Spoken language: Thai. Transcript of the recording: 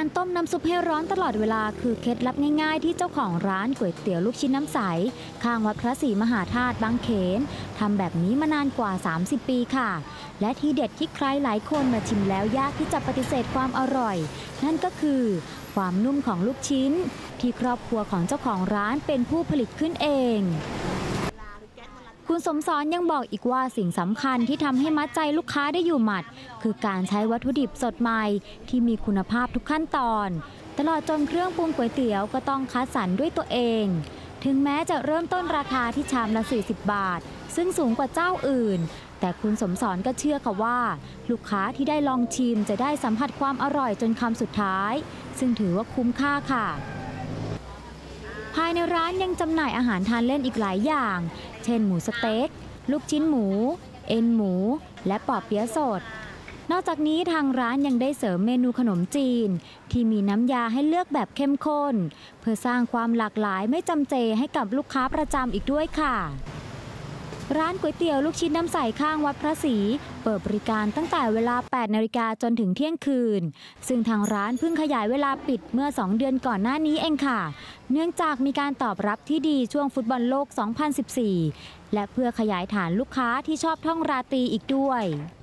การต้มน้ำซุปให้ร้อนตลอดเวลาคือเคล็ดลับง่ายๆที่เจ้าของร้านก๋วยเตี๋ยวลูกชิ้นน้ำใสข้างวัดพระศรีมหาธาตุบางเขนทำแบบนี้มานานกว่า 30 ปีค่ะและที่เด็ดที่ใครหลายคนมาชิมแล้วยากที่จะปฏิเสธความอร่อยนั่นก็คือความนุ่มของลูกชิ้นที่ครอบครัวของเจ้าของร้านเป็นผู้ผลิตขึ้นเองคุณสมศรยังบอกอีกว่าสิ่งสำคัญที่ทำให้มัดใจลูกค้าได้อยู่หมัดคือการใช้วัตถุดิบสดใหม่ที่มีคุณภาพทุกขั้นตอนตลอดจนเครื่องปรุงก๋วยเตี๋ยวก็ต้องคัดสรรด้วยตัวเองถึงแม้จะเริ่มต้นราคาที่ชามละ40 บาทซึ่งสูงกว่าเจ้าอื่นแต่คุณสมศรก็เชื่อค่ะว่าลูกค้าที่ได้ลองชิมจะได้สัมผัสความอร่อยจนคำสุดท้ายซึ่งถือว่าคุ้มค่าค่ะภายในร้านยังจำหน่ายอาหารทานเล่นอีกหลายอย่างเช่นหมูสเต็กลูกชิ้นหมูเอ็นหมูและปอเปี๊ยะสดนอกจากนี้ทางร้านยังได้เสริมเมนูขนมจีนที่มีน้ำยาให้เลือกแบบเข้มข้นเพื่อสร้างความหลากหลายไม่จำเจให้กับลูกค้าประจำอีกด้วยค่ะร้านก๋วยเตี๋ยวลูกชิ้นน้ำใสข้างวัดพระศรีเปิดบริการตั้งแต่เวลา 8 นาฬิกาจนถึงเที่ยงคืนซึ่งทางร้านเพิ่งขยายเวลาปิดเมื่อ 2 เดือนก่อนหน้านี้เองค่ะเนื่องจากมีการตอบรับที่ดีช่วงฟุตบอลโลก 2014 และเพื่อขยายฐานลูกค้าที่ชอบท่องราตรีอีกด้วย